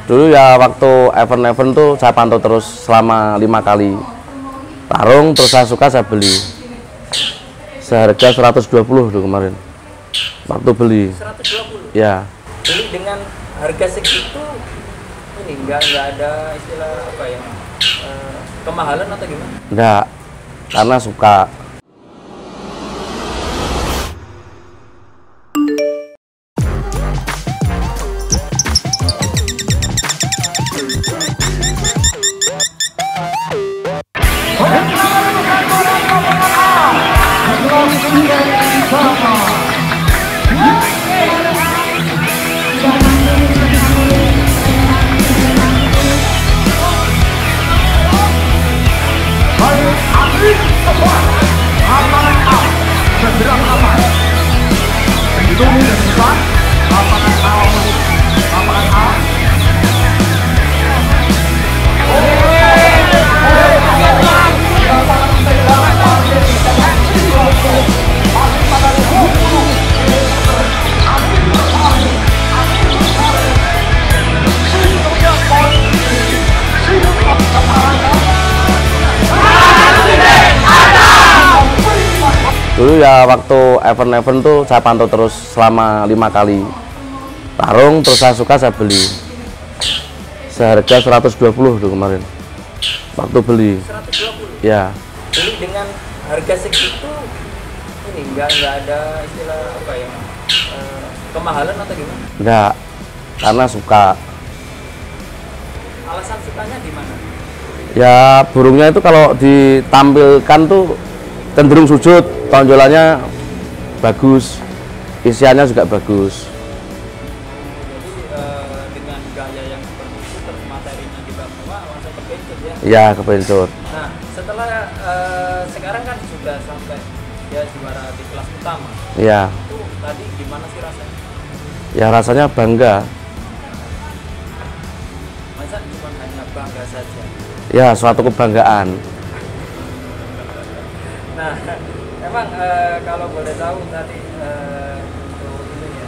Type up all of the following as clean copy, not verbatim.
Dulu ya waktu event-event tuh saya pantau terus selama 5 kali tarung, terus saya suka saya beli. Seharga 120 tuh kemarin. Waktu beli. 120. Ya. Beli dengan harga segitu ini nggak ada istilah apa ya? Kemahalan atau gimana? Enggak. Karena suka. Dulu ya waktu event-event tuh saya pantau terus selama 5 kali tarung, terus saya suka saya beli. Seharga 120 tuh kemarin. Waktu beli. 120. Ya. Beli dengan harga segitu ini nggak ada istilah apa ya? Kemahalan atau gimana? Enggak. Karena suka. Alasan sukanya di mana? Ya burungnya itu kalau ditampilkan tuh cenderung sujud, tonjolannya bagus, isiannya juga bagus. Jadi dengan gaya yang seperti itu terus materinya juga mewah, langsung kepencut ya? Iya, kepencut. Nah setelah sekarang kan sudah sampai ya juara di kelas utama. Iya. Itu tadi gimana sih rasanya? Ya rasanya bangga. Masa cuma hanya bangga saja? Ya suatu kebanggaan. Nah, emang kalau boleh tahu tadi untuk ini ya,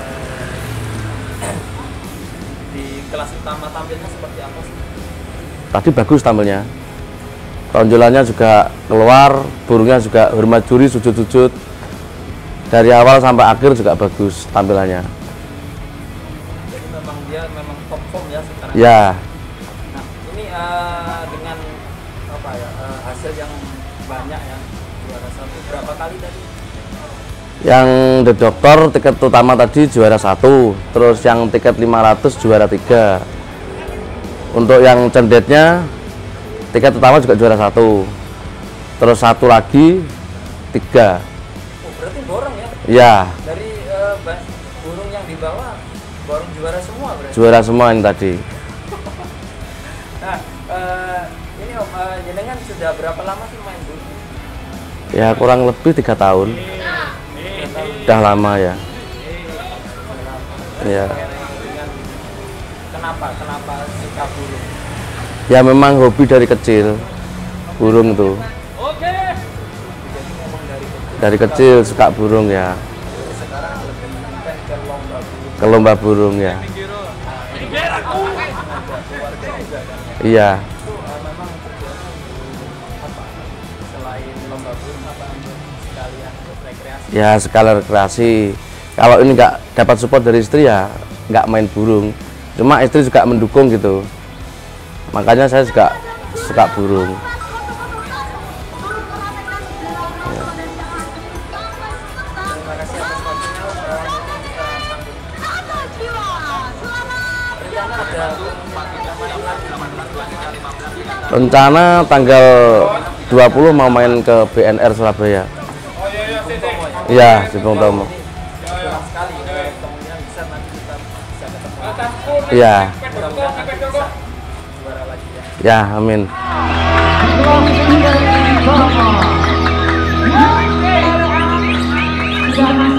di kelas utama tampilnya seperti apa sih? Tadi bagus tampilnya. Tonjolannya juga keluar, burungnya juga hormat juri, sujud-sujud. Dari awal sampai akhir juga bagus tampilannya. Jadi memang dia memang top form ya sekarang. Ya. Nah, ini dengan apa ya hasil yang banyak ya, juara 1 berapa kali tadi? Yang The Doctor tiket utama tadi juara 1, terus yang tiket 500 juara 3. Untuk yang cendetnya tiket utama juga juara 1, terus 1 lagi 3. Oh, berarti borong ya? Ya. Dari burung yang di bawah borong juara semua berarti? Juara semua yang tadi. Nah, ini Om, jenengan sudah berapa lama sih main burung? Ya kurang lebih 3 tahun. Udah lama ya. Ya. Kenapa suka burung? Ya memang hobi dari kecil. Burung tuh. Jadi memang Dari kecil suka burung ya. sekarang lebih intens ke lomba burung. Ke lomba burung ya. Ada keluarga juga kan? Iya. Itu memang tujuannya apa? Selain lomba burung apa untuk sekalian untuk rekreasi? Ya sekalian rekreasi. Kalau ini nggak dapat support dari istri ya nggak main burung. Cuma istri juga mendukung gitu. Makanya saya juga suka burung. Terima kasih atas waktunya. Rencana ada main lagi. Rencana tanggal 20 mau main ke BNR Surabaya. Iya, di Bung Tomo. Kurang sekali kemungkinan besar nanti kita bisa ketemu. Iya. Mudah-mudahan nanti bisa juara lagi ya. Ya, amin. Jangan